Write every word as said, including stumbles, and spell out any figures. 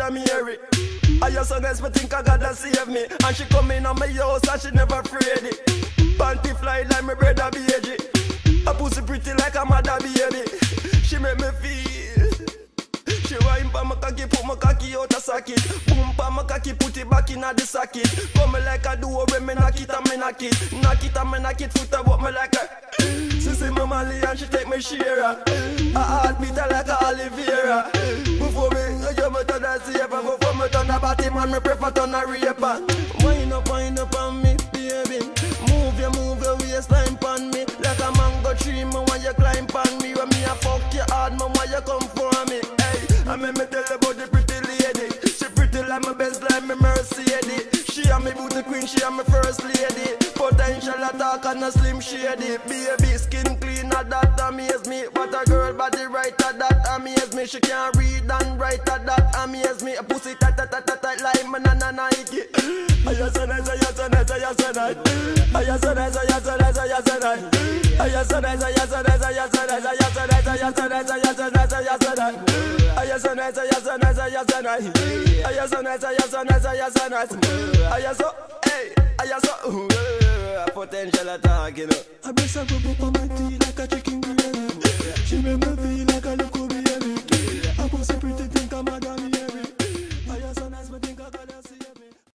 brother Mary. I just honest, me think I gotta save me. And she come in on my house and she never afraid it. Panty fly like my brother baby. A pussy pretty like a mother baby. She make me feel. She wine pa my cocky, put my cocky out a socket. Boom pa my cocky, put it back in a the socket. Come me like a duo when me knock it and me knock it. Knock it and me knock it, foot about me like a. She see my Molly and she take me share. A heartbeat like a Oliveira. Before me, you me turn a saver. Before me turn a batty man, me prefer turn a raper. Wind up, wind up on me, baby. Move your, move your waistline pon me. Like a mango tree, me want you climb pon me. When me a fuck you hard, me want you come for me. Hey, I make me tell you about the pretty lady. She pretty like my best, like me Mercedes. She and me booty queen, she and me first lady. Potential attack and a slim shady. Baby skin clean, that amaze me. What a girl body right, that amaze me. She can read and write, that amaze me. A pussy tight, tight, tight, tight, like my nana Nike. I just so nice, I just so nice, I just so nice. I just so nice, I just so nice, I just so nice. I just so nice, I just so nice, I just so nice. I just so nice, I just so nice, I just so nice, I just so nice. I just so nice, I just so nice, I just so nice. I just so nice, I just so nice, I just so nice. I just so, hey, I just so. Potential attack, you know. I bless her up on my tea like a chicken gravy. She make me feel like a little baby. I was a pretty